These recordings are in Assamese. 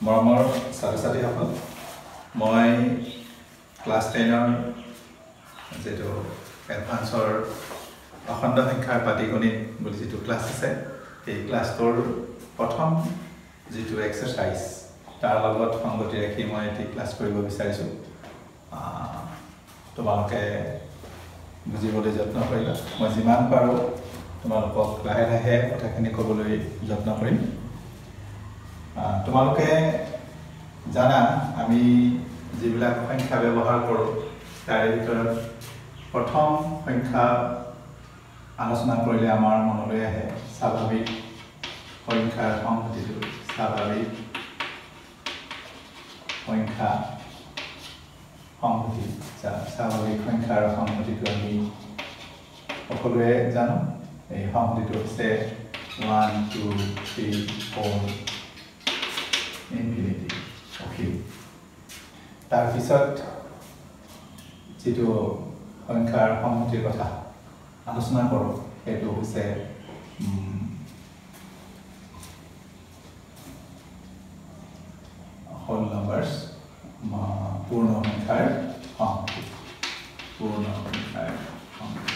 মৰমৰ ছাত্ৰ-ছাত্ৰীসকল মই ক্লাছ 10ৰ যেটো এডভান্সৰ অখণ্ড সংখ্যাৰ পাটিগণিত বুলি যেটো ক্লাছ আছে এই ক্লাছটোৰ প্ৰথম যেটো এক্সাৰসাইজ তাৰ লগত সংগতি ৰাখি মই এই ক্লাছ কৰিব বিচাৰিছো তোমালোকে বুজিবলৈ যত্ন কৰিবা মই যিমান পাৰো তোমালোকক লাহে লাহে কথাখিনি ক'বলৈ যত্ন কৰিম তোমালোকে জানা আমি যিবিলাক সংখ্যা ব্যৱহাৰ কৰোঁ তাৰে ভিতৰত প্ৰথম সংখ্যা আলোচনা কৰিলে আমাৰ মনলৈ আহে স্বাভাৱিক সংখ্যাৰ সংহতিটো স্বাভাৱিক সংখ্যা সংহতি স্বাভাৱিক সংখ্যাৰ সংহতিটো আমি সকলোৱে জানো এই সংহতিটো হৈছে 1 2 3 4 infinity okay তাৰ পিছত যেটো সংখ্যাৰ সংহতিৰ কথা আলোচনা কৰোঁ এটো হৈছে whole numbers পূৰ্ণ সংখ্যাৰ সংহতি পূৰ্ণ সংখ্যাৰ সংহতি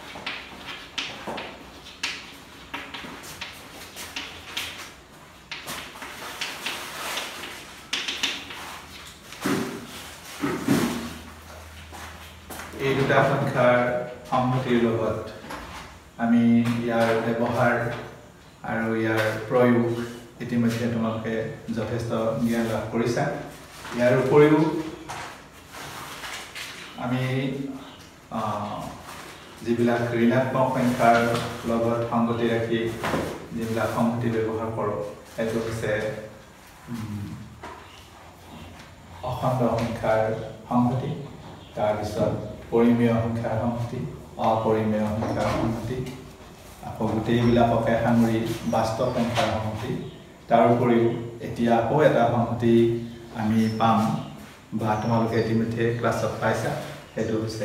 এই দুটা সংখ্যাৰ সংহতিৰ লগত আমি ইয়াৰ ব্যৱহাৰ আৰু ইয়াৰ প্ৰয়োগ ইতিমধ্যে তোমালোকে যথেষ্ট জ্ঞান লাভ কৰিছা ইয়াৰ উপৰিও আমি যিবিলাক ঋণাত্মক সংখ্যাৰ লগত সংগতি ৰাখি যিবিলাক সংহতি ব্যৱহাৰ কৰোঁ এইটো হৈছে অখণ্ড সংখ্যাৰ সংহতি তাৰপিছত পৰিমেয় সংখ্যাৰ সংহতি অপৰিমেয় সংখ্যাৰ সংহতি আকৌ গোটেইবিলাককে সামৰি বাস্তৱ সংখ্যাৰ সংহতি তাৰ উপৰিও এতিয়া আকৌ এটা সংহতি আমি পাম বা তোমালোকে ইতিমধ্যে ক্লাছত পাইছা সেইটো হৈছে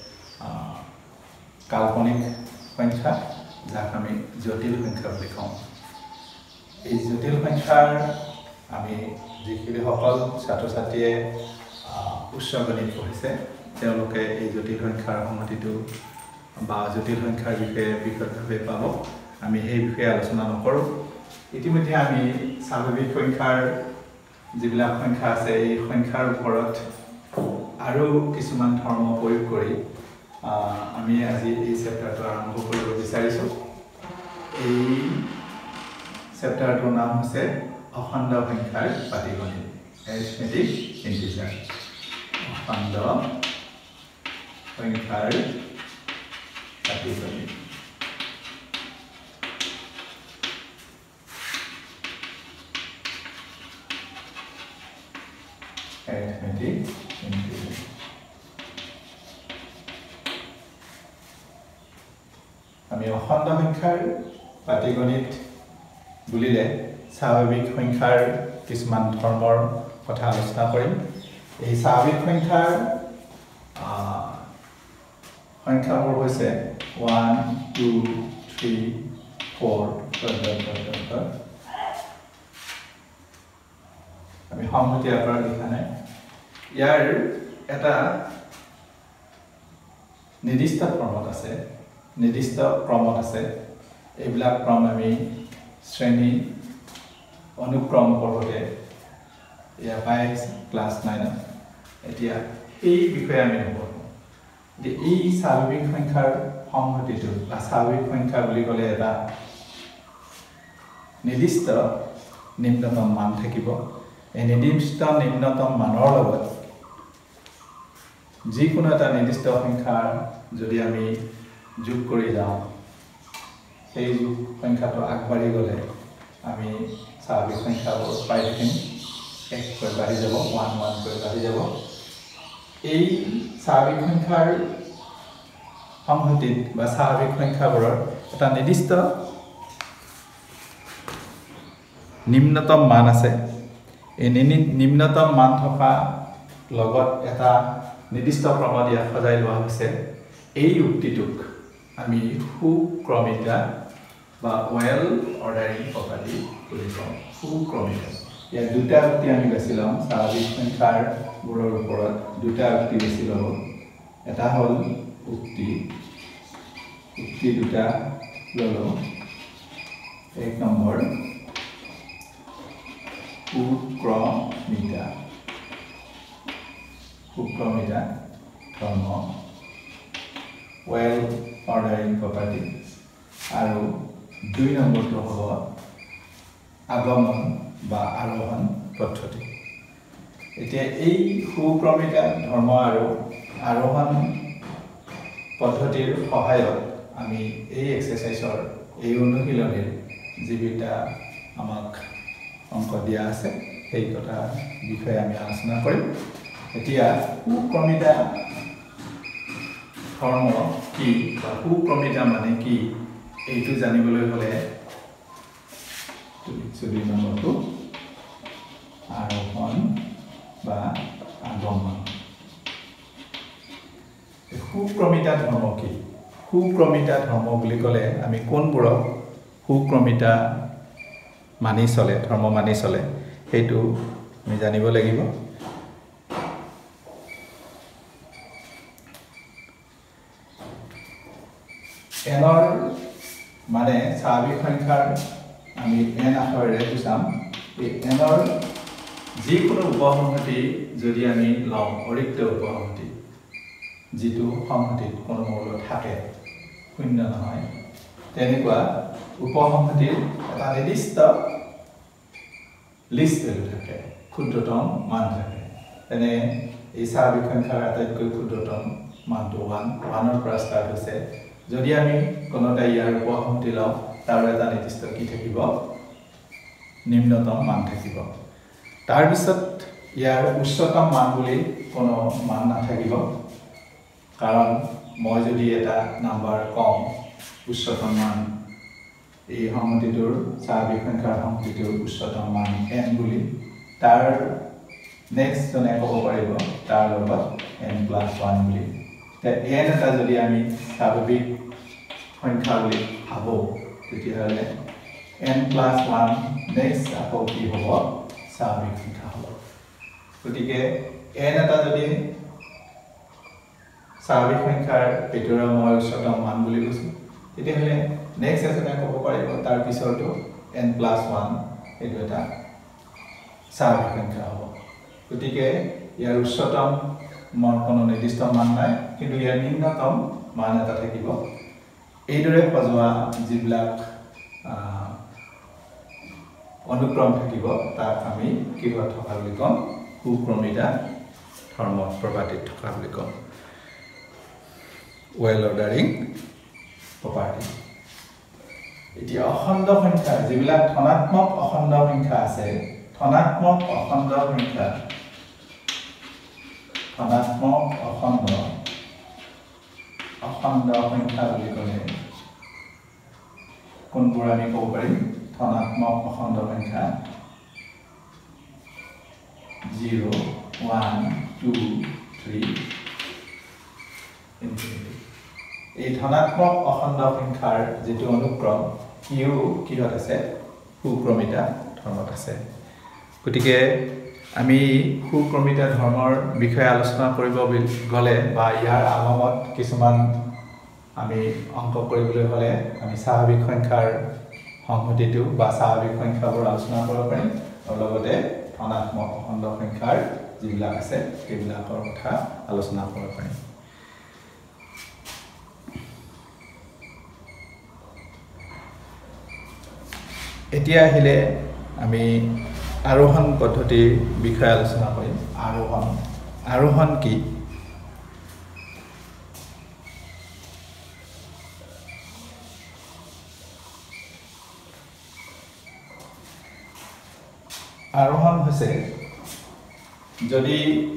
কাল্পনিক সংখ্যা যাক আমি জটিল সংখ্যা বুলি কওঁ এই জটিল সংখ্যাৰ আমি যিসকল ছাত্ৰ-ছাত্ৰীয়ে উচ্চ গণিত পঢ়িছে তেওঁলোকে এই জটিল সংখ্যাৰ সংহতিটো বা জটিল সংখ্যাৰ বিষয়ে বিশদভাৱে পাব আমি এই বিষয়ে আলোচনা নকৰোঁ ইতিমধ্যে আমি স্বাভাৱিক সংখ্যাৰ যিবিলাক সংখ্যা আছে এই সংখ্যাৰ ওপৰত আৰু কিছুমান ধৰ্ম প্ৰয়োগ কৰি আমি আজি এই চেপ্টাৰটো আৰম্ভ কৰিব বিচাৰিছোঁ এই চেপ্টাৰটোৰ নাম হৈছে অখণ্ড সংখ্যাৰ পাটিগণিত এৰিথমেটিক ইন্টিজাৰ অখণ্ড সংখ্যাৰ পাটিগণিত arithmetic integral আমি অখণ্ড সংখ্যাৰ পাটিগণিত বুলিলে স্বাভাৱিক সংখ্যাৰ কিছুমান ধৰ্মৰ কথা আলোচনা কৰিম এই স্বাভাৱিক সংখ্যাৰ সংখ্যাবোৰ হৈছে 1 2 3 4 আমি সংহতি আকাৰ লিখা নাই ইয়াৰ এটা নিৰ্দিষ্ট ক্ৰমত আছে এইবিলাক ক্ৰম আমি শ্ৰেণী অনুক্ৰম পঢ়োতে ইয়া পাই ক্লাছ 9 এতিয়া এই বিষয়ে আমি নপঢ়ো যে এই স্বাভাৱিক সংখ্যাৰ সংহতিটো বা স্বাভাৱিক সংখ্যা বুলি ক'লে এটা নিৰ্দিষ্ট নিম্নতম মান থাকিব এই নিৰ্দিষ্ট নিম্নতম মানৰ লগত যিকোনো এটা নিৰ্দিষ্ট সংখ্যাৰ যদি আমি যোগ কৰি যাওঁ সেই যোগ সংখ্যাটো আগবাঢ়ি গ'লে আমি স্বাভাৱিক সংখ্যাবোৰ পাই থাকিম 1 কৈ বাঢ়ি যাব 1 1 কৈ বাঢ়ি যাব এই স্বাভাৱিক সংখ্যাৰ সংহতিত বা স্বাভাৱিক সংখ্যাবোৰৰ এটা নিৰ্দিষ্ট নিম্নতম মান আছে এই নিম্নতম মান থকা লগত এটা নিৰ্দিষ্ট ক্ৰমত ইয়াত সজাই লোৱা হৈছে এই উক্তিটোক আমি সুক্ৰমিতা বা ওয়েল অৰ্ডাৰিং প্ৰপাৰ্টি বুলি কওঁ সুক্ৰমিতা ইয়াৰ দুটা উক্তি আমি বাছি ল'ম স্বাভাৱিক সংখ্যাৰবোৰৰ ওপৰত দুটা উক্তি বাছি ল'ব এটা হ'ল উক্তি দুটা ল'লো এক নম্বৰ সুক্ৰমিতা ধৰ্ম ৱেল অৰ্ডাৰিং প্ৰপাৰ্টি আৰু দুই নম্বৰটো হ'ব আগমন বা আৰোহণ পদ্ধতি এতিয়া এই সুক্ৰমিতা ধৰ্ম আৰু আৰোহণ পদ্ধতিৰ সহায়ত আমি এই এক্সাৰসাইজৰ এই অনুশীলনীৰ যিবিটা আমাক অংক দিয়া আছে সেই কথা বিষয়ে আমি আলোচনা কৰিম এতিয়া সুক্ৰমিতা ধৰ্ম কি বা সুক্ৰমিতা মানে কি এইটো জানিবলৈ হ'লে দুই নম্বৰটো আৰোহণ বা আগমন সুক্ৰমিতা ধৰ্ম কি সুক্ৰমিতা ধৰ্ম বুলি ক'লে আমি কোনবোৰক সুক্ৰমিতা মানি চলে ধৰ্ম মানি চলে সেইটো আমি জানিব লাগিব এনৰ মানে স্বাভাৱিক সংখ্যাৰ আমি এন আখৰেৰে বুজাম এই এনৰ যিকোনো উপসংহতি যদি আমি লওঁ অৰিক্ত উপসংহতি যিটো সংহতিত কোনো মৌল থাকে শূন্য নহয় তেনেকুৱা উপসংহতিৰ এটা নিৰ্দিষ্ট লিষ্ট ভেলু থাকে ক্ষুদ্ৰতম মান থাকে তেনে এই স্বাভাৱিক সংখ্যাৰ আটাইতকৈ ক্ষুদ্ৰতম মানটো 1 পৰা ষ্টাৰ্ট হৈছে যদি আমি কোনোটা ইয়াৰ উপসংহতি লওঁ তাৰ এটা নিৰ্দিষ্ট কি থাকিব নিম্নতম মান থাকিব তাৰ পিছত ইয়াৰ উচ্চতম মান বুলি কোনো মান নাথাকিব কাৰণ মই যদি এটা নাম্বাৰ কম উচ্চতম মান এই সংহতিটোৰ স্বাভাৱিক সংখ্যাৰ সংহতিটোৰ উচ্চতম মান n বুলি তাৰ নেক্সট জনে ক'ব পাৰিব তাৰ লগত n+1 বুলি তে n এটা যদি আমি স্বাভাৱিক সংখ্যা বুলি ভাবো তেতিয়াহ'লে n+1 নেক্সট আকৌ কি হ'ব স্বাভাৱিক সংখ্যা হ'ব গতিকে n এটা যদি স্বাভাৱিক সংখ্যাৰ ভিতৰৰ মই উচ্চতম মান বুলি কৈছো তেতিয়াহ'লে নেক্সট এজনে ক'ব পাৰিব তাৰ পিছৰটো n+1 এইটো এটা স্বাভাৱিক সংখ্যা হ'ব গতিকে ইয়াৰ উচ্চতম মান কোনো নিৰ্দিষ্ট মান নাই কিন্তু ইয়াৰ নিম্নতম মান এটা থাকিব এইদৰে সজোৱা যিবিলাক অনুক্ৰম থাকিব তাক আমি কিহত থকা বুলি কম সুক্ৰমিতা ধৰ্ম প্ৰপাৰ্টিত থকা বুলি কম ৱেল অৰ্ডাৰিং প্ৰপাৰ্টি এতিয়া অখণ্ড সংখ্যা যিবিলাক ধনাত্মক অখণ্ড সংখ্যা আছে ধনাত্মক অখণ্ড সংখ্যা বুলি ক'লে কোনবোৰ আমি ক'ব পাৰিম ধনাত্মক অখণ্ড সংখ্যা 0 1 2 3 ইনফিনিটি এই ধনাত্মক অখণ্ড সংখ্যাৰ যেটো অনুক্ৰম ইউ কিহত আছে সুক্ৰমিতা ধৰ্মত আছে গতিকে আমি সুক্ৰমিতা ধৰ্মৰ বিষয়ে আলোচনা কৰিব গ'লে বা ইয়াৰ আগমত কিছুমান আমি অংক কৰিবলৈ হ'লে আমি স্বাভাৱিক সংখ্যাৰ সংহতিটো বা স্বাভাৱিক সংখ্যাবোৰ আলোচনা কৰিব পাৰিম আৰু লগতে ধনাত্মক অখণ্ড সংখ্যাৰ যিবিলাক আছে সেইবিলাকৰ কথা আলোচনা কৰিব পাৰিম এতিয়া আহিলে আমি আৰোহণ পদ্ধতিৰ বিষয়ে আলোচনা কৰিম আৰোহণ কি আৰোহণ হৈছে যদি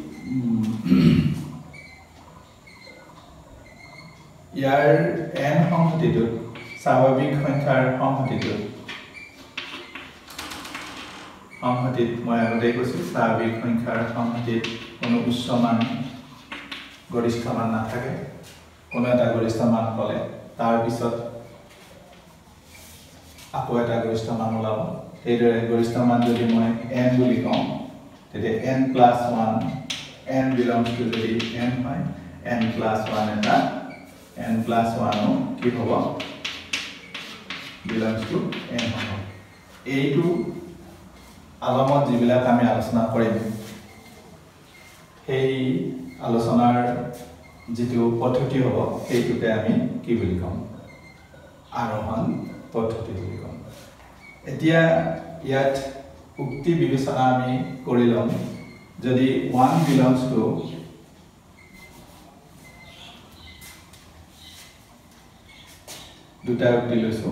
ইয়াৰ n সংহতিটোত স্বাভাৱিক সংখ্যাৰ সংহতিটোত মই আগতে কৈছো স্বাভাৱিক সংখ্যাৰ সংহতিত কোনো উচ্চ মান গৰিষ্ঠ মান নাথাকে কোনো এটা গৰিষ্ঠ মান ক'লে তাৰ পিছত আকৌ এটা গৰিষ্ঠ মান ওলাব এইদৰে গৰিষ্ঠ মান যদি মই n বুলি কওঁ তেতিয়া n plus 1 n belongs to যদি n হয় n plus 1 এটা n plus 1 ও কি হ'ব belongs to n হ'ব এইটো আলমত যিবিলাক আমি আলোচনা কৰিম সেই আলোচনাৰ যেটো পদ্ধতি হ'ব সেইটোকে আমি কি বুলি কম আৰোহণ পদ্ধতি বুলি কম এতিয়া ইয়াত উক্তি বিবেচনা আমি কৰি লম যদি 1 belongs to দুটা উক্তি লৈছো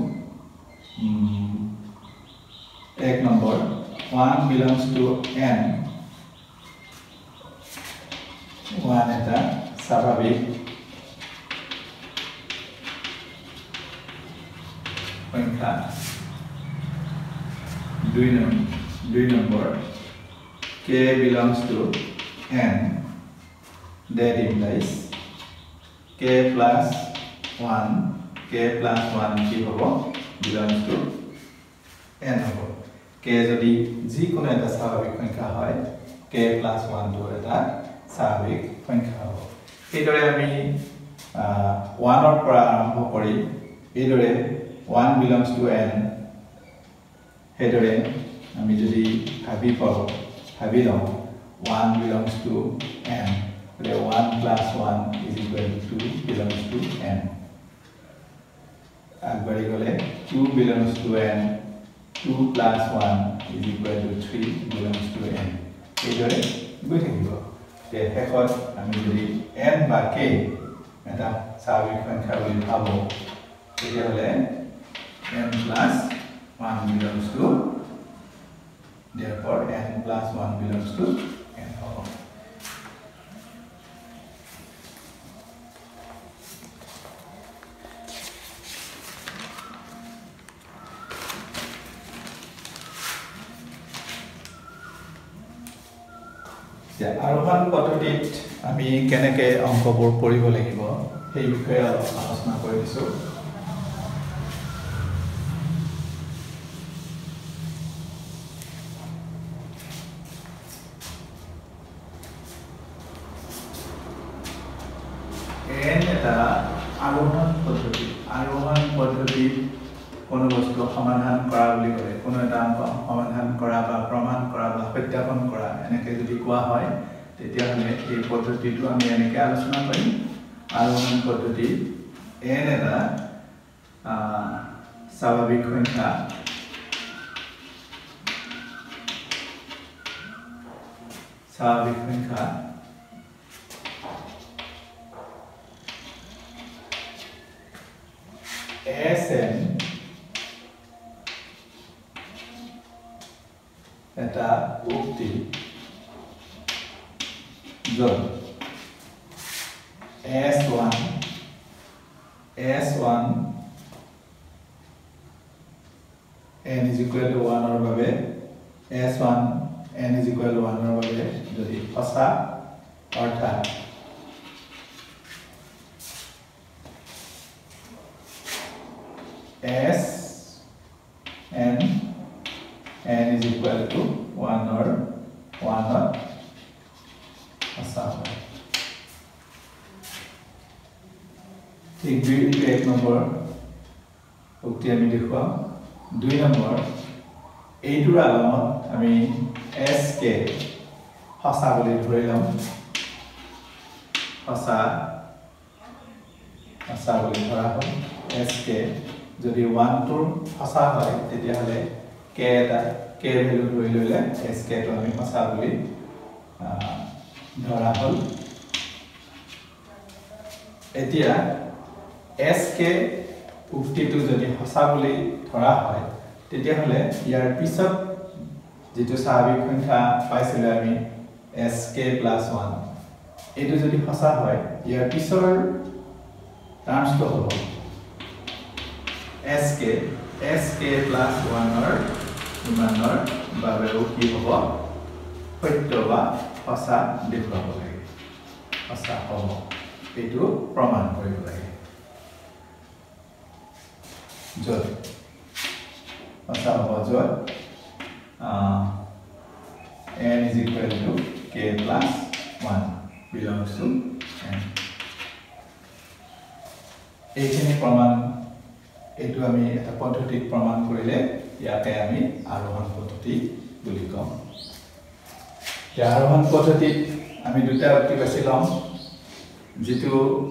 এক নম্বৰ 1 belongs to n 1 এটা স্বাভাৱিক সংখ্যা 2 number k belongs to n that implies k plus 1 কি হ'ব belongs to n হ'ব k যদি যিকোনো এটা স্বাভাৱিক সংখ্যা হয় k plus 1 টো এটা স্বাভাৱিক সংখ্যা হ'ব এইদৰে আমি 1 ৰ পৰা আৰম্ভ কৰি এইদৰে 1 belongs to n হেদৰে আমি যদি ভাবি লওঁ 1 belongs to n 1 plus 1 is equal to 2 belongs to n আগবাঢ়ি গলে 2 belongs to n 2 plus 1 is equal to 3 belongs to n এইদৰে গৈ থাকিব শেষত আমি যদি n বা k এটা স্বাভাৱিক সংখ্যা বুলি ভাবো তেতিয়াহ'লে n plus 1 belongs to therefore n plus 1 belongs to n হ'ব আৰোহণ পদ্ধতিত আমি কেনেকৈ অংকবোৰ কৰিব লাগিব সেই বিষয়ে অলপ আলোচনা কৰি দিছো এটা আৰোহণ পদ্ধতি কোনো বস্তু সমাধান কৰা বুলি কয় কোনো এটা অংক সমাধান কৰা বা প্ৰমাণ কৰা বা সত্যাপন কৰা এনেকৈ যদি কোৱা হয় তেতিয়াহ'লে এই পদ্ধতিটো আমি এনেকৈ আলোচনা কৰিম আৰোহণ পদ্ধতি n এটা স্বাভাৱিক সংখ্যা Sn এটা উক্তি য'ত S1 n is equal to 1 ৰ বাবে S1 n is equal to 1 ৰ বাবে যদি সঁচা অৰ্থাৎ S n is equal to 1 or 1 or সঁচা হয় ঠিক দুইটো এক নম্বৰ উক্তি আমি দেখুৱাম 2 নম্বৰ এইটোৰ আলমত আমি sk সঁচা বুলি ধৰি লম সঁচা বুলি ধৰা হ'ল sk যদি 1 টোৰ সঁচা হয় তেতিয়াহ'লে k ভ্যালু ধৰি ললে sk টো আমি সঁচা বুলি ধৰা হ'ল এতিয়া sk উক্তিটো যদি সঁচা বুলি ধৰা হয় তেতিয়াহ'লে ইয়াৰ পিছত যেটো স্বাভাৱিক সংখ্যা পাইছিলে আমি sk plus 1 এইটো যদি সঁচা হয় ইয়াৰ পিছৰ টাৰ্মছটো হ'ব sk plus 1 ৰ ইমানৰ বাবেও কি হ'ব সত্য বা সঁচা দেখুৱাব লাগে সঁচা হ'ব এইটো প্ৰমাণ কৰিব লাগে য'ত সঁচা হ'ব য'ত n is equal to k plus 1 belongs to n. এইখিনি প্ৰমাণ এইটো আমি এটা পদ্ধতিত প্ৰমাণ কৰিলে ইয়াকে আমি আৰোহণ পদ্ধতি বুলি কম। এই আৰোহণ পদ্ধতিত আমি দুটা উক্তি বাছি ল'ম যেটো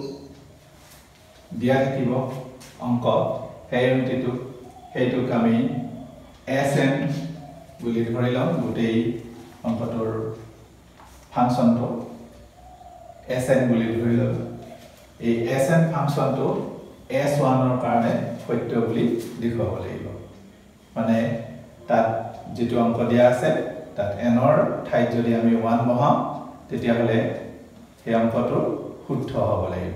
দিয়া থাকিব অংক সেই উক্তিটোক আমি Sn বুলি ধৰি লম গোটেই অংকটোৰ ফাংচনটো Sn বুলি ধৰি লম। এই Sn ফাংচনটো S1 ৰ কাৰণে সত্য বুলি দেখুৱাব লাগিব মানে তাত যেটো অংক দিয়া আছে তাত n ৰ ঠাইত যদি আমি 1 বহাম তেতিয়া হলে এই অংকটো শুদ্ধ হ'ব লাগিব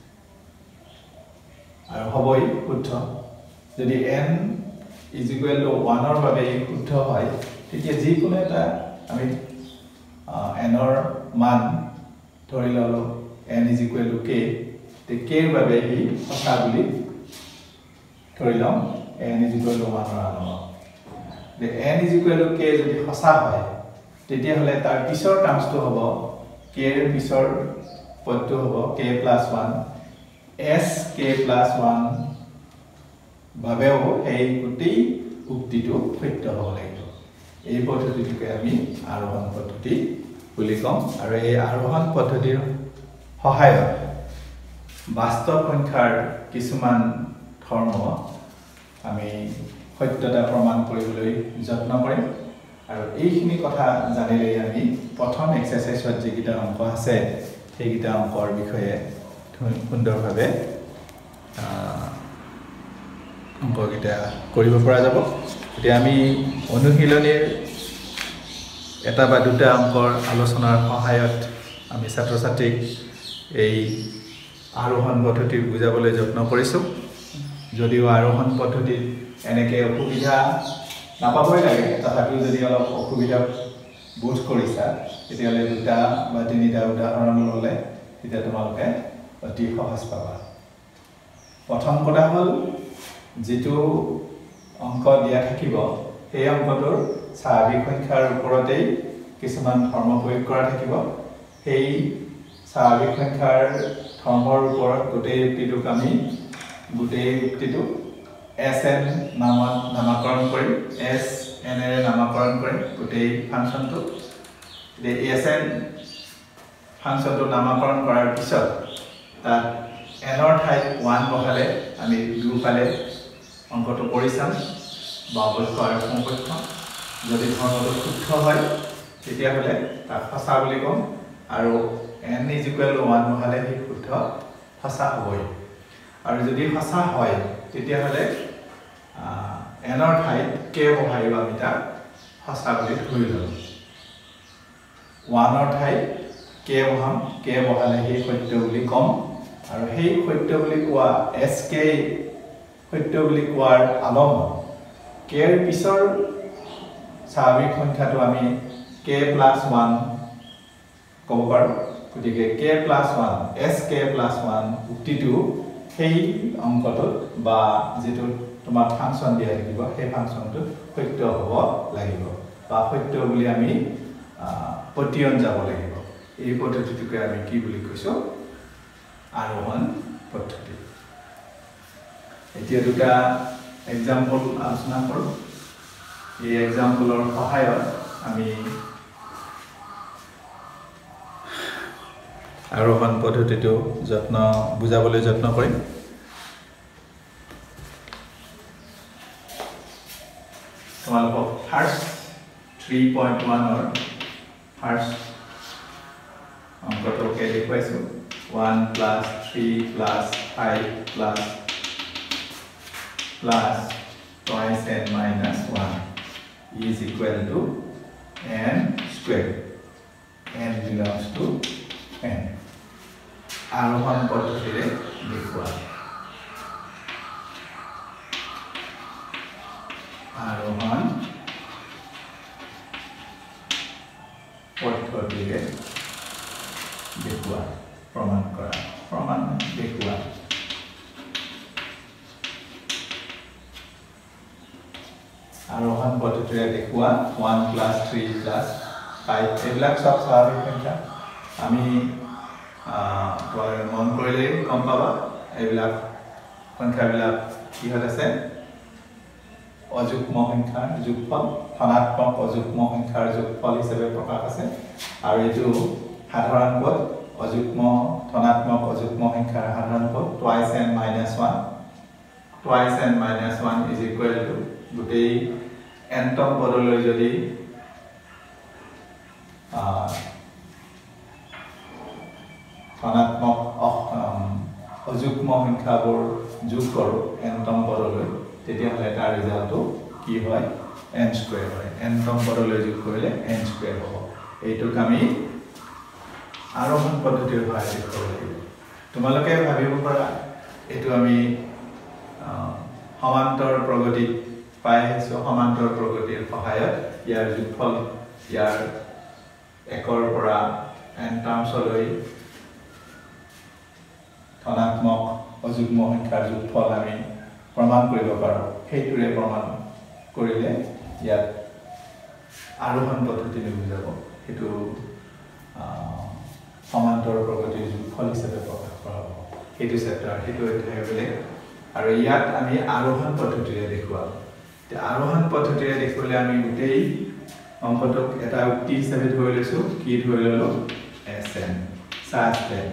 আৰু হ'বই শুদ্ধ যদি n is equal to 1 ৰ বাবে শুদ্ধ হয় তেতিয়া যিকোনো এটা আমি n ৰ মান ধৰি ললো n is equal to k তে k ৰ বাবে ই সঁচা বুলি ধৰি লম n is equal to 1 ৰ আনলম তে n is equal to k যদি সঁচা হয় তেতিয়া হলে তাৰ পিছৰ টাৰ্মছটো হ'ব k ৰ পিছৰ পদটো হ'ব k plus 1 s k plus 1 ভাবেও এই গোটেই উক্তিটো সত্য হ'ব লাগিব এই পদ্ধতিটোকে আমি আৰোহণ পদ্ধতি বুলি কম আৰু এই আৰোহণ পদ্ধতিৰ সহায়ত বাস্তৱ সংখ্যাৰ কিছুমান ধৰ্ম আমি সত্যতা প্ৰমাণ কৰিবলৈ যত্ন কৰিম আৰু এইখিনি কথা জানিলে আমি প্ৰথম এক্সাৰসাইজত যেকিটা অংক আছে সেইকিটা অংকৰ বিষয়ে সুন্দৰভাৱে অংককিটা কৰিব পৰা যাব এতিয়া আমি অনুশীলনীৰ এটা বা দুটা অংকৰ আলোচনাৰ সহায়ত আমি ছাত্ৰ ছাত্ৰীক এই আৰোহণ পদ্ধতি বুজাবলৈ যত্ন কৰিছো যদিও আৰোহণ পদ্ধতিত এনেকে অসুবিধা নাপাবই লাগে তথাপিও যদি অলপ অসুবিধা বোধ কৰিছা তেতিয়াহ'লে দুটা বা তিনিটা উদাহৰণ ল'লে তেতিয়া তোমালোকে অতি সহজ পাবা প্ৰথম কথা হ'ল যেটো অংক দিয়া থাকিব সেই অংকটোৰ স্বাভাৱিক সংখ্যাৰ ওপৰতেই কিছুমান ধৰ্ম প্ৰয়োগ কৰা থাকিব সেই স্বাভাৱিক সংখ্যাৰ ধৰ্মৰ ওপৰত গোটেই উক্তিটো Sn নামকৰণ কৰিম Sn এৰে নামকৰণ কৰিম গোটেই ফাংচনটো Sn ফাংচনটো নামকৰণ কৰাৰ পিছত তাত n ৰ ঠাইত 1 বহালে আমি দুফালে অংকটো কৰি চাম বামপক্ষ আৰু সোঁপক্ষ যদি ধৰ্মটো শুদ্ধ হয় তেতিয়া হলে তাক সঁচা বুলি কম আৰু n is equal to 1 বহালে হি শুদ্ধ সঁচা হ'বই আৰু যদি সঁচা হয় তেতিয়া হলে n ৰ ঠাইত k বহাইও আমি তাক সঁচা বুলি ধৰি ল'ম 1 ৰ ঠাইত k বহাম k বহালে হি সত্য বুলি কম আৰু সেই সত্য বুলি কোৱা sk সত্য বুলি কোৱাৰ আলম k ৰ পিছৰ স্বাভাৱিক সংখ্যাটো আমি k plus 1 ক'ব পাৰো গতিকে k plus 1 sk plus 1 উক্তিটো সেই অংকটোত বা যেটো তোমাৰ ফাংচন দিয়া থাকিব সেই ফাংচনটো সত্য হ'ব লাগিব বা সত্য বুলি আমি পতিয়ন যাব লাগিব এই পদ্ধতিটোকে আমি কি বুলি কৈছো আৰোহণ পদ্ধতি এতিয়া দুটা এক্সাম্পল আলোচনা কৰোঁ এই এক্সাম্পলৰ সহায়ত আমি আৰোহণ পদ্ধতিটো বুজাবলৈ যত্ন কৰিম তোমালোকক ফাৰ্ষ্ট 3.1 ৰ ফাৰ্ষ্ট অংকটোকে দেখুৱাইছো 1 plus 3 plus 5 plus twice n minus 1 is equal to n squared n belongs to n আৰোহণ পদ্ধতিৰে দেখুৱা আৰোহণ পদ্ধতিৰে দেখুৱা প্ৰমাণ কৰা প্ৰমাণ দেখুৱা আৰোহণ পদ্ধতিৰে দেখুৱা 1 + 3 + 5 এইবিলাক সব স্বাভাৱিক সংখ্যা আমি মন কৰিলে গম পাবা এইবিলাক সংখ্যাবিলাক কিহত আছে অযুগ্ম সংখ্যাৰ যোগফল ধনাত্মক অযুগ্ম সংখ্যাৰ যোগফল হিচাপে প্ৰকাশ আছে আৰু এইটো সাধাৰণ পদ অযুগ্ম ধনাত্মক অযুগ্ম সংখ্যাৰ সাধাৰণ পদ twice n - 1 twice n - 1 is equal to গোটেই nতম পদলৈ যদি ধনাত্মক অযুগ্ম সংখ্যাবোৰ যোগ কৰোঁ nতম পদলৈ তেতিয়াহ'লে তাৰ ৰিজাল্টটো কি হয় n² হয় nতম পদলৈ যোগ কৰিলে n² হ'ব এইটোক আমি আৰোহণ পদ্ধতিৰ সহায়ত কৰিব লাগিব তোমালোকে ভাবিব পাৰা এইটো আমি সমান্তৰ প্ৰগতিত পাই আহিছোঁ সমান্তৰ প্ৰগতিৰ সহায়ত ইয়াৰ যোগফল ইয়াৰ 1ৰ পৰা n টাৰ্মছলৈ ধনাত্মক অযুগ্ম সংখ্যাৰ যোগফল আমি প্ৰমাণ কৰিব পাৰোঁ সেইটোৰে প্ৰমাণ কৰিলে ইয়াত আৰোহণ পদ্ধতি বুজাব সেইটো সমান্তৰ প্ৰগতিৰ যোগফল হিচাপে প্ৰকাশ কৰা হ'ব সেইটো চেপ্টাৰ সেইটো অধ্যায় বেলেগ আৰু ইয়াত আমি আৰোহণ পদ্ধতিৰে দেখুৱাম আৰোহণ পদ্ধতিৰে দেখুৱালে আমি গোটেই অংকটোক এটা উক্তি হিচাপে ধৰি লৈছোঁ কি ধৰি ল'লোঁ Sn such that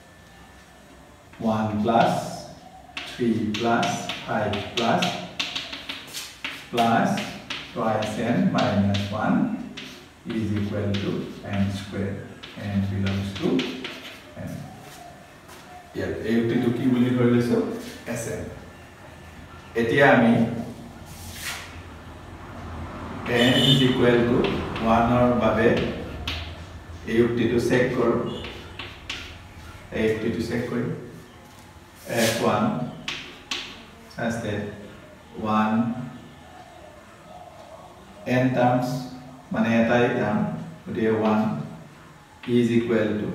1 + 3 + 5 plus twice n minus 1 is equal to n². n belongs to n. Yeah, এই উক্তিটো কি বুলি ধৰি লৈছো Sn. এতিয়া আমি n is equal to 1 ৰ বাবে এই উক্তিটো চেক কৰোঁ এই উক্তিটো চেক কৰিম f1 such that 1 n terms মানে এটাই টার্ম গতিকে 1 is equal to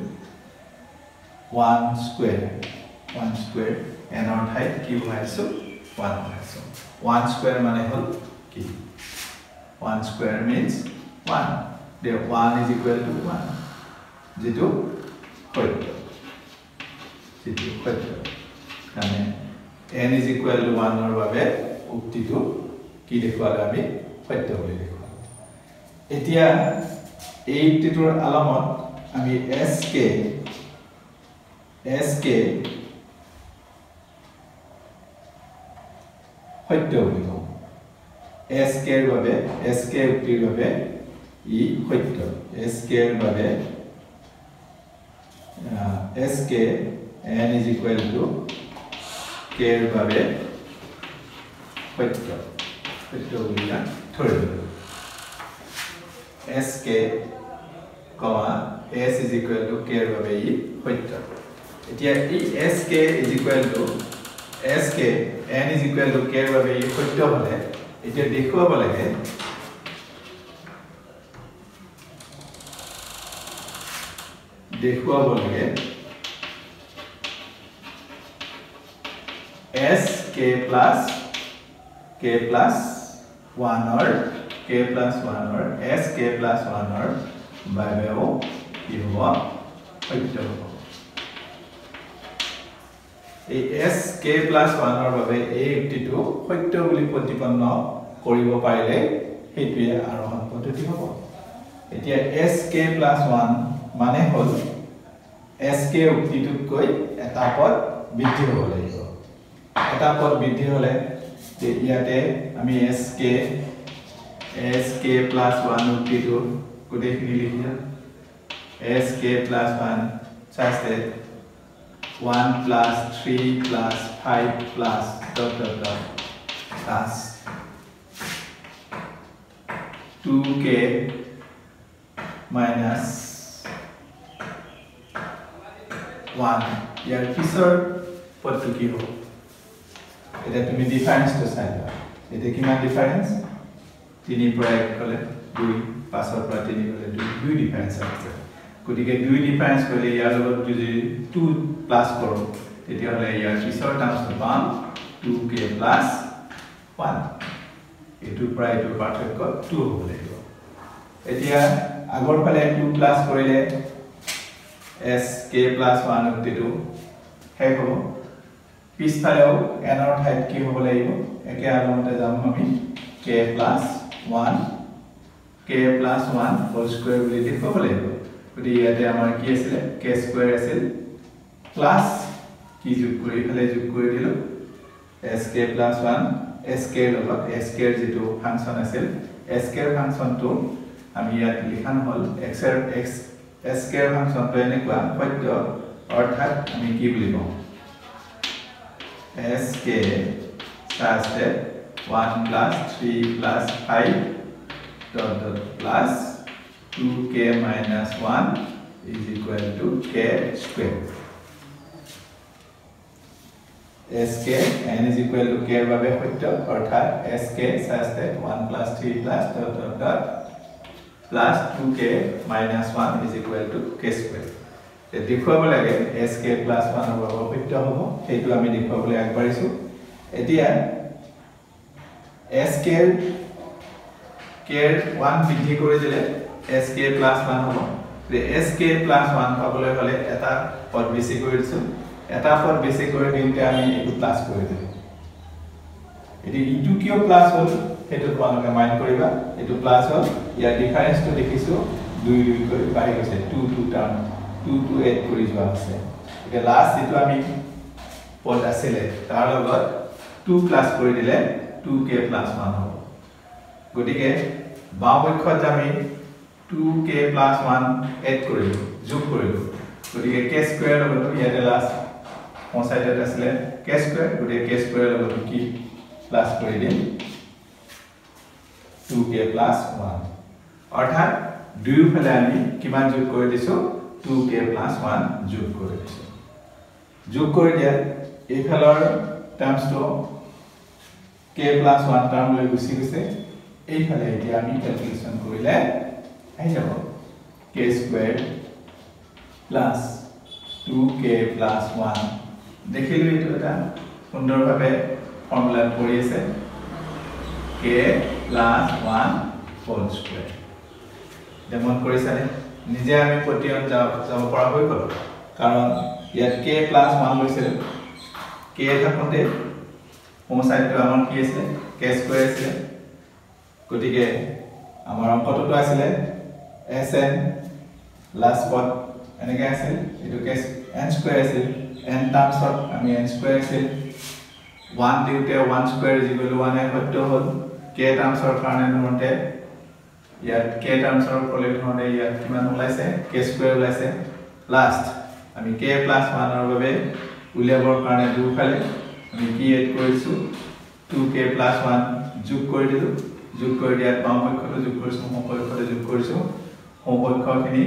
1² n অৰ ঠাইত কি বহাইছো 1 বহাইছো 1² মানে হল কি 1² means 1 the 1 is equal to 1 যেটো সত্য মানে n is equal to 1 অৰ বাবে উক্তিটো কি দেখুৱালে আমি সত্য বুলি দেখুৱালো এতিয়া এই উক্তিটোৰ আলমত আমি sk সত্য বুলি কওঁ sk ৰ বাবে sk উক্তিৰ বাবে ই সত্য sk ৰ বাবে sk n is equal to k ৰ বাবে সত্য বুলি ধৰি লওঁ sk s is equal to k ৰ বাবে ই সত্য এতিয়া এই sk is equal to sk n is equal to k ৰ বাবে ই সত্য হলে এতিয়া দেখুৱাব লাগে sk plus 1 or k plus 1 or sk plus 1 or বাবেও কি হ'ব সত্য হ'ব এই sk plus 1 অৰ বাবে এই উক্তিটো সত্য বুলি প্ৰতিপন্ন কৰিব পাৰিলে সেইটোৱে আৰোহণ পদ্ধতি হ'ব এতিয়া sk plus 1 মানে হল sk উক্তিটোতকৈ এটা পদ বৃদ্ধি হ'ব লাগিব এটা পদ বৃদ্ধি হলে ইয়াতে আমি sk plus 1 উক্তিটো গোটেইখিনি লিখিম sk plus 1 such that 1 plus 3 plus 5 plus ... plus 2k minus 1 ইয়াৰ পিছৰ পদটো কি হ'ব এটা তুমি ডিফাৰেন্সটো চাই লোৱা এটা কিমান ডিফাৰেন্স 3 পৰা 1 কলে 2 5 পৰা 3 কলে 2 ডিফাৰেন্স আছে গতিকে 2 ডিফাৰেন্স কৰিলে ইয়াৰ লগত যদি 2 প্লাস কৰোঁ তেতিয়াহ'লে ইয়াৰ পিছৰ টাৰ্মটো পাম 2k plus 1 এইটোৰ পৰা এইটোৰ পাৰ্থক্য 2 হ'ব লাগিব এতিয়া আগৰ ফালে 2 প্লাস কৰিলে sk plus 1 উক্তিটো শেষ হ'ব পিছফালেও n ৰ ঠাইত কি হ'ব লাগিব একে আলমতে যাম আমি k plus 1 whole square বুলি লিখিব লাগিব গতি ইয়াতে আমাৰ কি আছিল k square আছিল প্লাস কি যোগ কৰি ফেলে যোগ কৰি দিলো sk plus 1 sk লগত sk এর যেটো ফাংশন আছিল sk এর ফাংশনটো আমি ইয়াত লিখান হল x এর x sk এর ফাংশনটো এনেকুৱা সত্য অৰ্থাৎ আমি কি বুলি কম sk such that 1 plus 3 plus 5 dot dot plus 2k minus 1 is equal to k square sk n is equal to k এর বাবে সত্য অর্থাৎ sk such that 1 plus 3 plus dot dot dot plus 2k minus 1 is equal to k square দেখুৱাব লাগে sk plus 1 ৰ বাবে সত্য হ'ব সেইটো আমি দেখুৱাবলৈ আগবাঢ়িছো এতিয়া sk k 1 বৃদ্ধি কৰি দিলে sk plus 1 হ'ব sk plus 1 পাবলৈ হলে এটা পদ বেছি কৰি দিছো এটা পদ বেছি কৰি দিলে আমি এটো প্লাস কৰি দিম এটি ইটো কিয় প্লাস হল হেতু তোমালোকে মাইন্ড কৰিবা এটো প্লাস হল ইয়াৰ ডিফারেন্সটো দেখিছো 2 2 কৰি বাঢ়ি গৈছে 2 2 টাৰ্ম 2 to 8 কৰি যোৱা আছে এটা লাস্ট যেটো আমি পদ আছিল তাৰ লগত 2 প্লাস কৰি দিলে 2k plus 1 হ'ব গটিকে বামপক্ষত আমি 2k plus 1 এড কৰিলো যোগ কৰিলো গটিকে k স্কয়াৰ লগত ইয়াতে লাস্ট কোন সাইডত আছিল k স্কয়াৰ গটিকে k স্কয়াৰ লগত কি প্লাস কৰি দিম 2k plus 1 অৰ্থাৎ দুই ফালে আমি কিমান যোগ কৰি দিছো 2k plus 1 যোগ কৰি দিছো যোগ কৰি দিয়া এই ফালৰ টাৰ্মসটো k plus 1 টাৰ্ম লৈ গুছি গৈছে এই ফালে এতিয়া আমি ক্যালকুলেশন কৰিলে আহি যাব k square plus 2k plus 1 দেখিলো এটো এটা সুন্দৰভাৱে ফৰ্মুলা কৰি আছে k plus 1 whole square ডেমন কৰিছানে নিজে আমি প্ৰতিয়ন যাব পৰা হৈ গল কাৰণ ইয়াত k plus 1 লৈছিল k থাকতে হোম সাইডটো আমাৰ কি আছে k স্কয়াৰ আছে গটিকে আমাৰ অংকটো আছিল sn লাস্ট পদ এনেকে আছিল এটো k n স্কয়াৰ আছিল n টাৰ্মছত আমি n স্কয়াৰ আছিল 1 দিউতে 1 স্কয়াৰ is equal to 1 এ সত্য হল k টাৰ্মছৰ কাৰণে ধৰণতে ইয়াত k টাৰ্মছৰ ফলে ধৰণে ইয়াত কিমান ওলাইছে k স্কয়াৰ ওলাইছে লাস্ট আমি k plus 1 ৰ বাবে উলিয়াবৰ কাৰণে দুফালে আমি কি এড কৰিছো 2k plus 1 যোগ কৰি দিলো যোগ কৰি দিয়াত বামপক্ষটো যোগ কৰিছো সমপক্ষটো যোগ কৰিছো সমপক্ষখিনি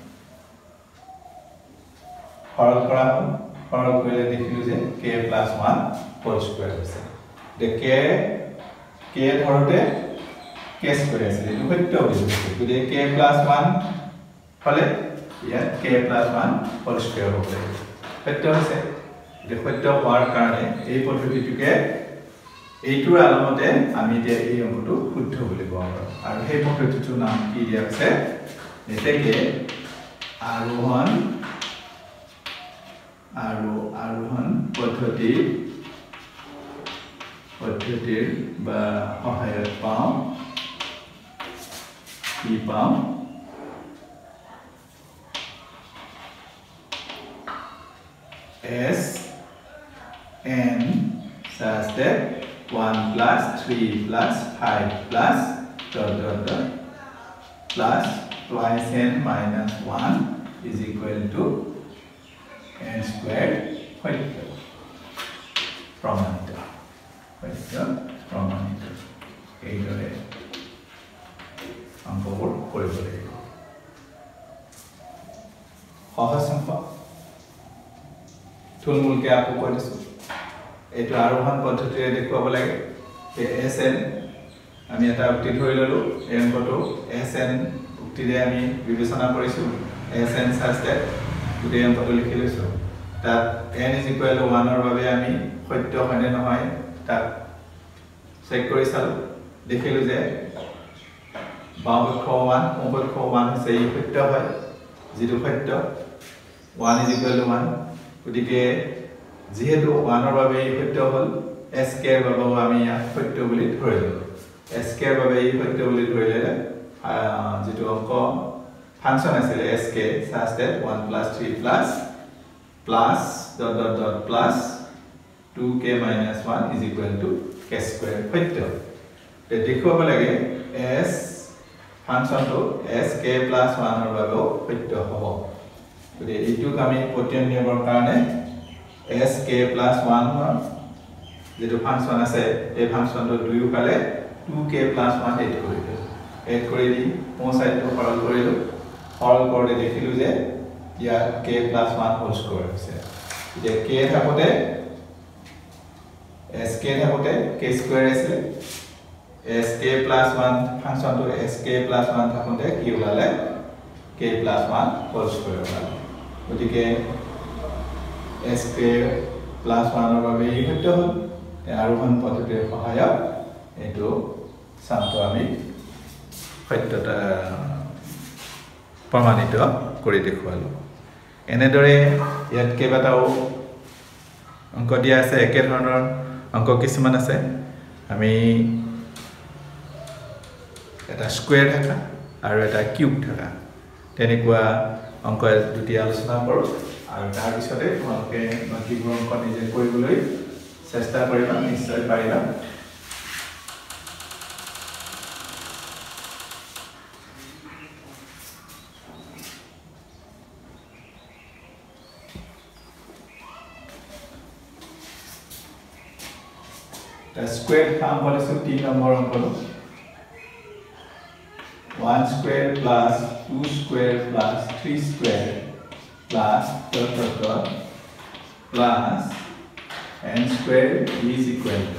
সৰল কৰা হ'ল সৰল কৰিলে দেখিলো যে k plus 1 whole square হৈছে the k ধৰতে k square আছে এটো সত্য হৈছে গতিকে k plus 1 হলে ইয়াত k plus 1 whole square হ'ব সত্য হৈছে এটো সত্য হোৱাৰ কাৰণে এই পদ্ধতিটোকে এইটোৰ আলমতে আমি এতিয়া এই অংকটো শুদ্ধ বুলি কোৱা হয় আৰু সেই পদ্ধতিটোৰ নাম কি দিয়া আছে এতেকে আৰোহণ পদ্ধতিৰ বা সহায়ত পাওঁ কি পাওঁ s n such that 1 plus 3 plus 5 plus dot dot dot plus twice n minus 1 is equal to n squared প্রমাণিত এইদৰে অংকবোৰ কৰিব লাগিব সহজ অংক থুলমূলকে আকৌ কৈ দিছো এইটো আৰোহণ পদ্ধতিৰে দেখুৱাব লাগে sn আমি এটা উক্তি ধৰি ললো এই অংকটো sn উক্তিৰে আমি বিবেচনা কৰিছো sn such that গোটেই অংকটো লিখি লৈছো তাত n is equal to 1 ৰ বাবে আমি সত্য হয়নে নহয় তাক চেক কৰি চালো দেখিলো যে বামপক্ষ 1 সোঁপক্ষ 1 হৈছে এই সত্য হয় যেটো সত্য 1 is equal to 1 গতিকে যেহেতু 1 ৰ বাবে এই সত্য হল sk ৰ বাবে আমি ইয়াক সত্য বুলি ধৰিলো sk ৰ বাবে এই সত্য বুলি ধৰিলে যেটো অংক ফাংচন আছিল sk such that 1 plus 3 plus dot dot dot plus 2k minus 1 is equal to k square সত্য তে দেখুৱাব লাগে s ফাংচন তো sk plus 1 ৰ বাবে সত্য হ'ব গতিকে এইটোক আমি প্ৰত্যয়নিয়মৰ কাৰণে sk plus 1 যেটো ফাংচন আছে এই ফাংচনটো দুয়োফালে 2k plus 1 এড কৰি দি মোৰ সাইডটো সৰল কৰিলো সৰল কৰি দেখিলো যে ইয়াৰ k plus 1 হোল স্কয়াৰ আছে যে k থাকোতে sk থাকোতে k স্কয়াৰ আছে sk plus 1 ফাংচনটো sk plus 1 থাকোতে কি ওলালে k plus 1 হোল স্কয়াৰ ওলালে গতিকে sk plus 1 ৰ বাবে এই সত্য হ'ল আৰোহণ পদ্ধতিৰ সহায়ত এটো সামটো আমি সত্যতা প্ৰমাণিত কৰি দেখুৱালো এনেদৰে ইয়াত কেইবাটাও অংক দিয়া আছে একে ধৰণৰ অংক কিছুমান আছে আমি এটা স্কয়াৰ থাকা আৰু এটা কিউব থাকা তেনেকুৱা অংক দুটি আলোচনা কৰো আৰু তাৰ পিছতে তোমালোকে বাকিবোৰ অংক নিজে কৰিবলৈ চেষ্টা কৰিবা নিশ্চয় পাৰিবা The square example is 3 number অঙ্কটো 1 square plus 2 square plus 3 square plus plus n square is equal to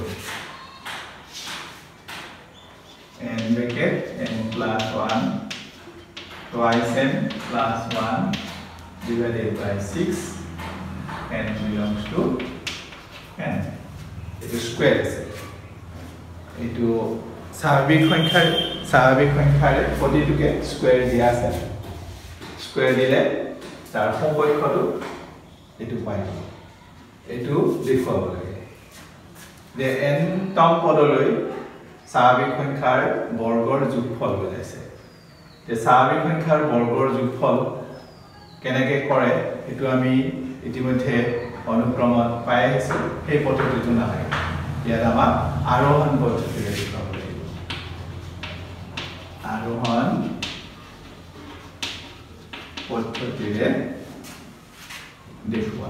n bracket n plus 1 twice n plus 1 divided by 6 n belongs to n it is square এটো স্বাভাৱিক সংখ্যাৰ প্ৰতিটোকে স্কয়াৰ দিয়া আছে স্কয়াৰ দিলে তাৰ সমপক্ষটো এটো পাই এটো দেখুৱাব লাগে যে n তম পদলৈ স্বাভাৱিক সংখ্যাৰ বৰ্গৰ যোগফল বুজাইছে যে স্বাভাৱিক সংখ্যাৰ বৰ্গৰ যোগফল কেনেকৈ কৰে এটো আমি ইতিমধ্যে অনুক্ৰমত পাই আহিছো এই পদ্ধতিটো নহয় ইয়াত আমাৰ আৰোহণ পদ্ধতিৰে দেখুৱাব লাগিব আৰোহণ পদ্ধতিৰে দেখুৱা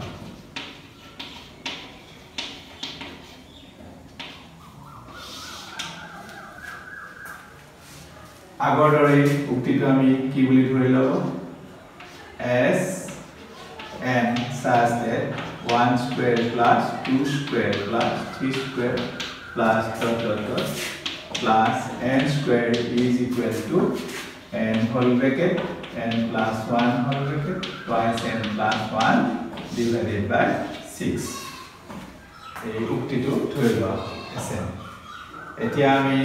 আগৰ দৰে উক্তিটো আমি কি বুলি ধৰি লব s n such that 1 square plus 2 square plus 3 square plus plus n square is equal to n whole bracket n plus 1 whole bracket twice n plus 1 divided by 6 এই উক্তিটো ধৰি লোৱা আছে এতিয়া আমি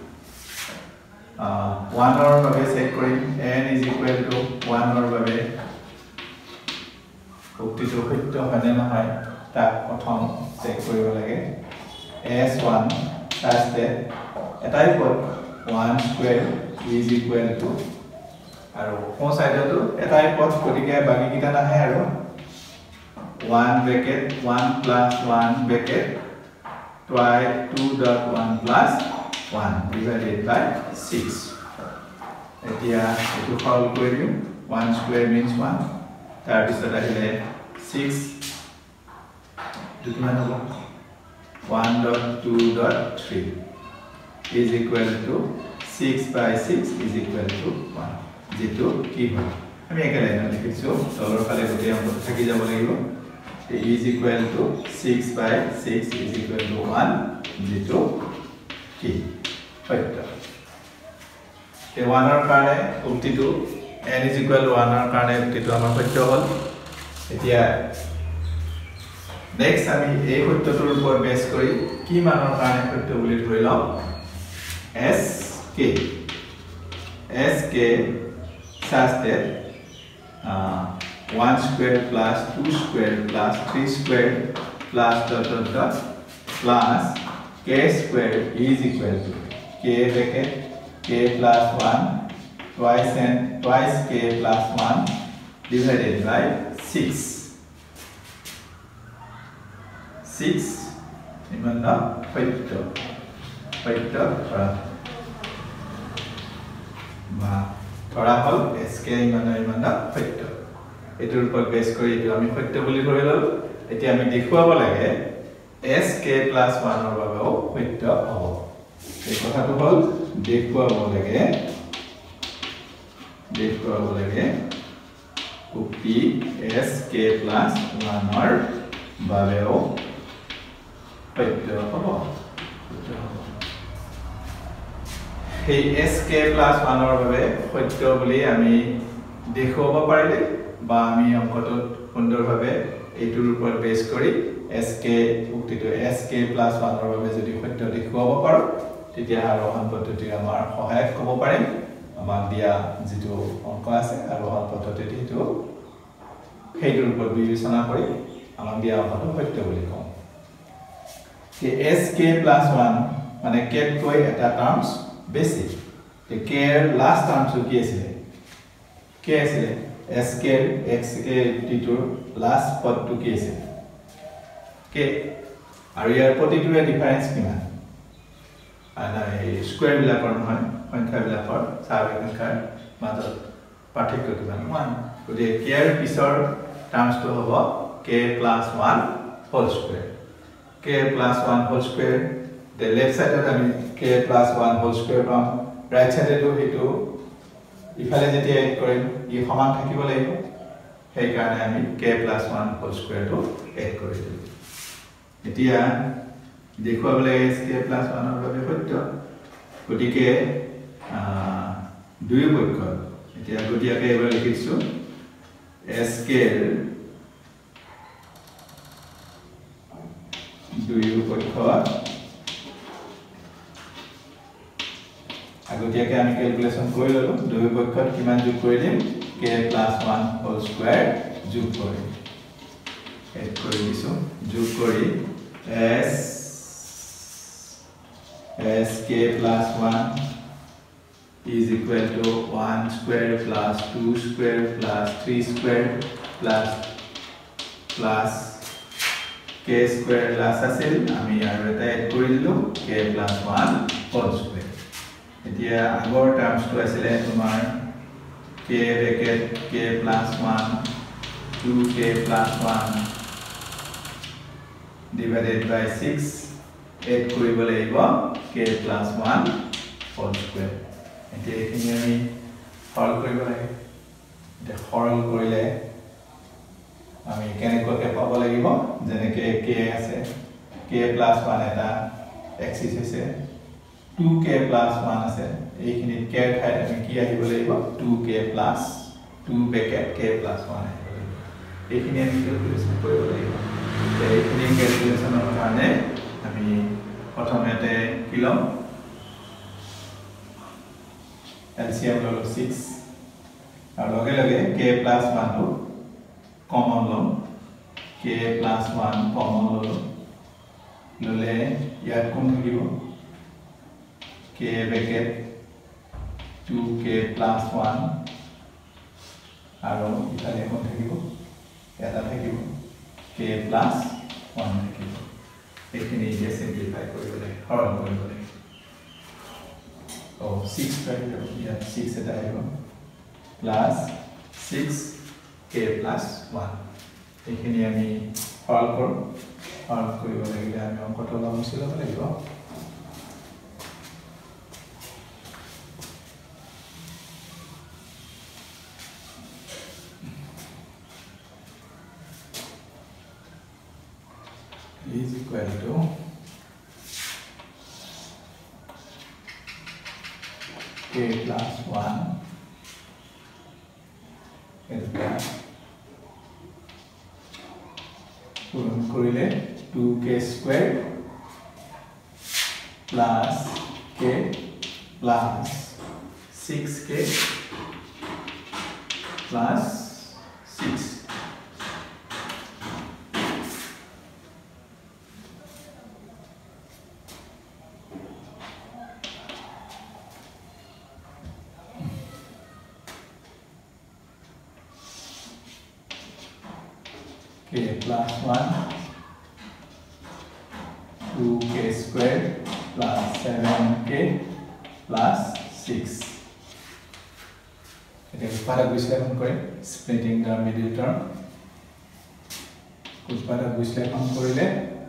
1 ৰ বাবে চেক কৰিম n is equal to 1 ৰ বাবে উক্তিটো সত্য হয়নে নহয় তাক প্ৰথম চেক কৰিব লাগে s1 such that এটাই পদ 1 square is equal to আৰু কোন সাইডটো এটাই পদ গতিকে বাকি কিটা নাহে আৰু 1 bracket 1 plus 1 bracket twice 2.1 plus 1 divided by 6 এতিয়া এটো সৰল কৰি দিম 1 square means 1 তাৰ পিছত আহিলে 6 কিমান হ'ব 1.2.3 is equal to 6 by 6 is equal to 1 যেটো কি হয় আমি একে লাইনত লিখিছো তলৰ ফালে গতে অংক থাকি যাব লাগিব is equal to 6 by 6 is equal to 1 যেটো কি সত্য তে 1 ৰ কাৰণে উক্তিটো n is equal to 1 ৰ কাৰণে উক্তিটো আমাৰ সত্য হ'ল এতিয়া নেক্সট আমি এই সত্যটোৰ ওপৰত বেস কৰি কি মানৰ কাৰণে সত্য বুলি ধৰি লম SK such that 1 square plus 2 square plus 3 square plus plus k square is equal to k bracket k plus 1 twice k plus 1 divided by 6 ইমান না সত্য ধৰা হল sk ইমান সত্য এটোৰ ওপৰত বেছ কৰি এটো আমি সত্য বুলি ধৰি ললো এতিয়া আমি দেখুৱাব লাগে sk plus 1 ৰ বাবেও সত্য হ'ব এই কথাটো হল দেখুৱাব লাগে উক্তি sk plus 1 ৰ বাবেও সত্য হ'ব এই sk plus 1 ৰ বাবে সত্য বুলি আমি দেখুৱাব পাৰিলে বা আমি অংকটো সুন্দৰভাৱে এইটোৰ ওপৰত বেছ কৰি sk উক্তিটো sk plus 1 ৰ বাবে যদি সত্য দেখুৱাব পাৰো তেতিয়া আৰোহণ পদ্ধতি আমাৰ সহায়ক হ'ব পাৰিম আমাক দিয়া যেটো অংক আছে আৰোহণ পদ্ধতিটো সেইটোৰ ওপৰত বিবেচনা কৰি আমাক দিয়া অংকটো সত্য বুলি কওঁ যে sk plus 1 মানে k কৈ এটা টার্মস বেসিক তে k এর লাস্ট টার্মস কি আছিল k আছিল sk xk টিটোৰ লাস্ট পদটো কি আছিল k আৰু ইয়াৰ প্ৰতিটোৰে ডিফাৰেন্স কিমান আনা এই স্কয়াৰ বিলাকৰ নহয় সংখ্যা বিলাকৰ স্বাভাৱিক সংখ্যাৰ মাজত পাৰ্থক্য কিমান 1 গতিকে k এৰ পিছৰ টার্মসটো হ'ব k plus 1 whole square k plus 1 whole square the left side of k plus 1 whole square from right side to hetu ifale jetia add korim ই সমান থাকিব লাগিব সেই কাৰণে আমি k plus 1 whole square to add কৰিলো এতিয়া দেখুৱাবলৈ k plus 1 ৰ বাবে সত্য গতিকে দুই পক্ষ এতিয়া গতিকে এবাৰ লিখিছো sk দুই পক্ষ আগতিয়াকে আমি ক্যালকুলেশন কৰি ললো দুই পক্ষত কিমান যোগ কৰি দিম k plus 1 whole square যোগ কৰি এড কৰি দিছো যোগ কৰি sk plus 1 is equal to 1 square plus 2 square plus 3 square plus k square plus আছিল আমি আৰু এটা এড কৰি দিলো k plus 1 whole square এতিয়া আগৰ টার্মসটো আছিল তোমাৰ k bracket k plus 1 2k plus 1 divided by 6 add কৰিব লাগিব k plus 1 whole square এতিয়া এখিনি আমি সৰল কৰিব লাগে এটা সৰল কৰিলে আমি কেনেকৈ পাব লাগিব যেনেকৈ k আছে k plus 1 এটা এক্সিস আছে 2k plus 1 আছে এইখিনি k ঠাইত আমি কি আহিব লাগিব 2k plus 2 bracket k plus 1 এইখিনি আমি ক্যালকুলেশন কৰিব লাগিব এইখিনি ক্যালকুলেশনৰ কাৰণে আমি প্ৰথমতে কি লম LCM ললো 6 আৰু লগে লগে k plus 1 টো কমন লম k plus 1 কমন ললে ইয়াত কোন থাকিব k bracket 2k plus 1 আৰু ইফালে কোন থাকিব এটা থাকিব k plus 1 থাকিব এইখিনি যে সিম্পলিফাই কৰিবলৈ সৰল কৰিবলৈ ও 6 থাকিব ইয়াত 6 এটা আহিব plus 6k plus 1 এইখিনি আমি সৰল কৰিব লাগিলে আমি অংকটো মুছি ল'ব লাগিব is equal to k plus 1 পূরণ করিলে 2k square plus k plus 6k plus 6. K plus 1, 2k squared plus 7k plus 6. Utpadak বিশ্লেষণ কৰিম splitting the middle term. Utpadak বিশ্লেষণ কৰিলে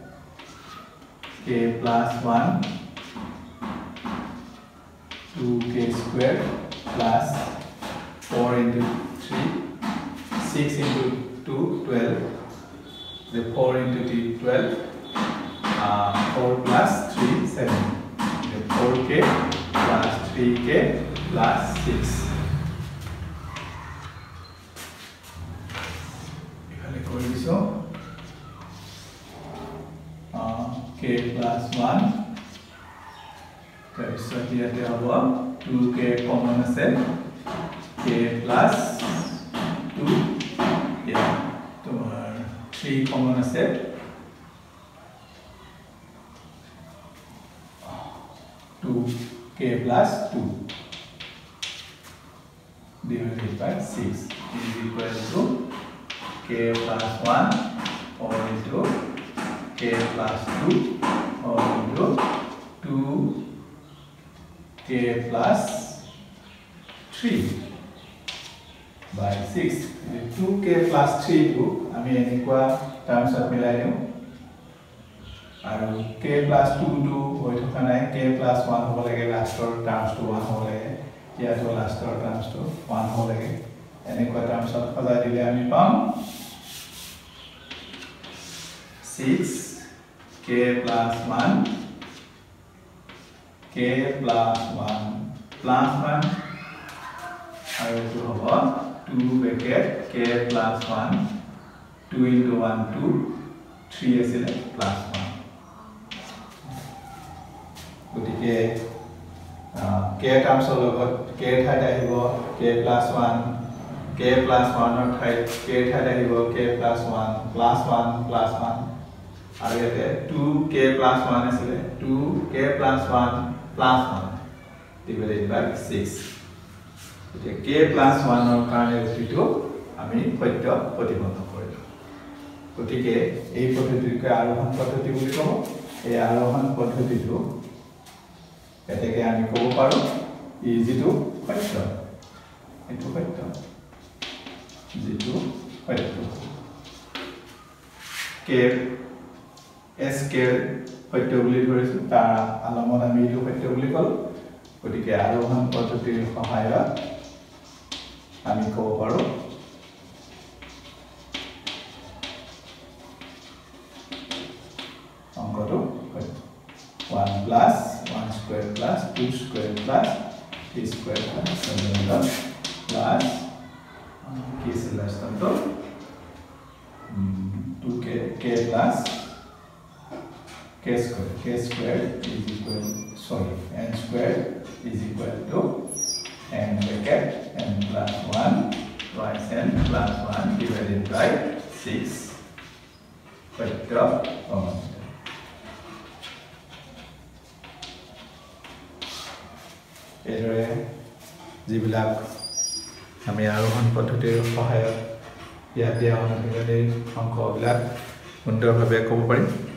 k plus 1, 2k squared plus 4 into 3, 6 into 2, 12. The 4 into 12, 4 plus 3, 7. The 4k plus 3k plus 6. K plus 1. So here they have 2k common set. K plus 2. Yeah. 3 common set. 2k plus 2 divided by 6 is equal to k plus 1 or into k plus 2 or into 2k plus 3 by 6. 2k plus 3 to আমি এনেকুৱা টার্মস মিলাই দিও আৰু k plus 2 to হৈ থকা নাই k plus 1 হ'ব লাগে লাষ্টৰ টার্মস to 1 হ'ব লাগে ইয়াতো লাষ্টৰ টার্মস to 1 হ'ব লাগে এনেকুৱা টার্মস সজাই দিলে আমি পাম 6k plus 1 k plus 1 plus 1 আৰু এটো হ'ব 2 bracket k plus 1 2 into 1 2 3 asile plus 1 gotike k terms logot k thai ahibo k plus 1 k plus 1 or thai k thai ahibo k plus 1 plus 1 plus 1 aru ete 2k plus 1 asile 2k plus 1 plus 1 divided by 6 k plus 1 or karone etu ami সত্য প্ৰতিবন্ধ কৰিলো গতিকে এই পদ্ধতিকে আৰোহণ পদ্ধতি বুলি কব এই আৰোহণ পদ্ধতিটো এতেকে আমি কব পাৰো ই যেটো সত্য এটো সত্য যেটো সত্য কে এস কে সত্য বুলি ধৰিছো তাৰ আলমত আমি এটো সত্য বুলি কল গতিকে আৰোহণ পদ্ধতিৰ সহায়ত আমি কব পাৰো অংকটো 1 plus 1 square plus 2 square plus 3 square plus 7 plus k slash tanto 2k k plus k square is equal n square is equal to n bracket n plus 1 twice n plus 1 divided by 6 factor এদৰে যিবিলাক আমি আৰোহণ পদ্ধতিৰ সহায়ত ইয়াত দিয়া অনুশীলনীৰ অংকবিলাক সুন্দৰভাৱে ক'ব পাৰিম